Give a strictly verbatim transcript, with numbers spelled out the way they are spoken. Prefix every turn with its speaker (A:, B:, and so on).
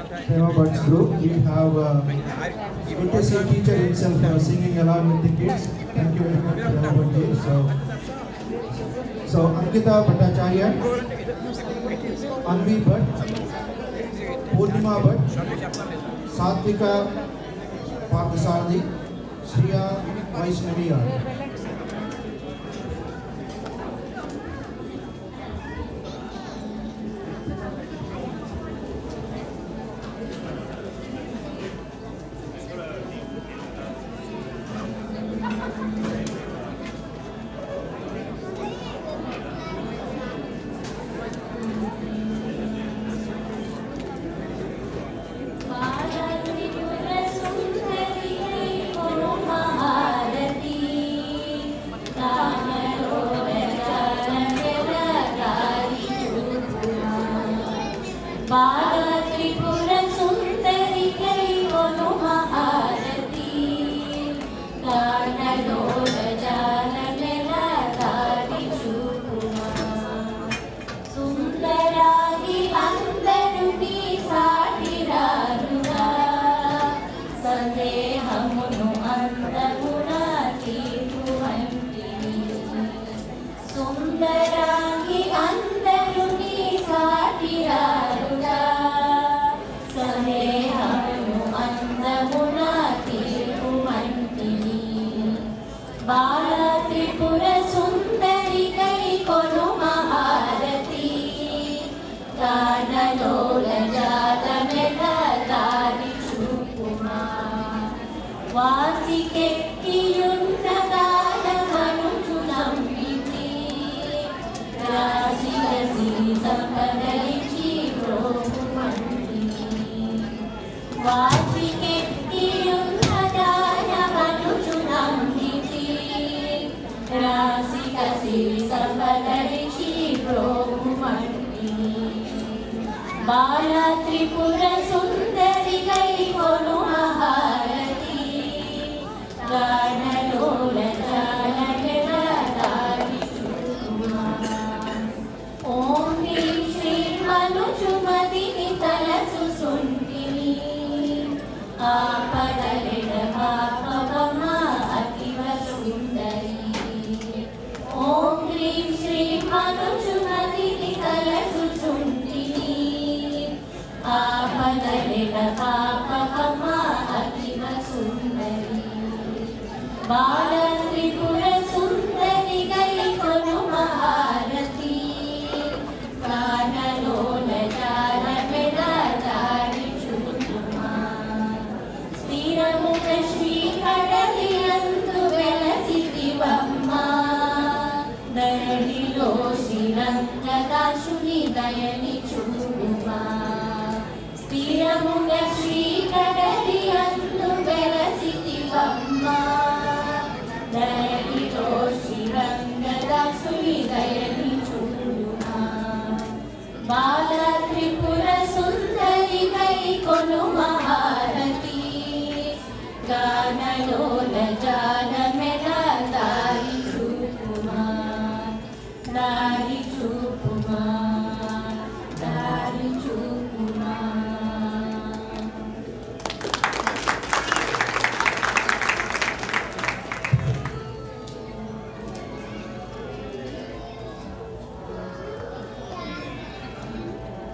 A: Prema Bhat's group. We have uh, good to see teacher himself uh, singing along with the kids. Thank you very much, Prema Bhat. So, so Ankita Bhattacharya, Anvi Bhat, Purnima Bhat, Satvika, Parthasarathy, Shriya, Vaishnavi.
B: Bala Tripura Sundari kai onu maharati Kanalola jala nela dari chupuma Sundaragi andaruni saatiraruga Sandehamunu andamuna tiruvanti Sundaragi andaruni saatiraruga Bala Tripura Sundari kai kono maharati Kanalola jala mela dari chupuma Vasikekki yunnagala manujunam viti Rasilasi sampadalichi prohumanti Vasikekki yunnagala manujunam Rasika siri sampadarichi prohumanti Bala Tripura Sundari kai kono maharati Kanalola jala mela dari chupuma Om Hrim Shri Manujumadini Tala Susuntini Apadaleda Bhavama Ativa Sundari Om Hrim Shri Manujumadini Tala Susuntini Apadaleda Bhavama Ativa Sundari Bala Tripura Sundari kai kono maharati Kanalola jala mela dari chupuma Stiramuka Shri Kadaliyantu velasithivamma Dayanilo Rangadasa dayani chuduma Stiramuka Shri Kadaliyantu velasithivamma Dayanilo Rangadasa dayani chuduma Bala Tripura Sundari kai kono maharati Kanalola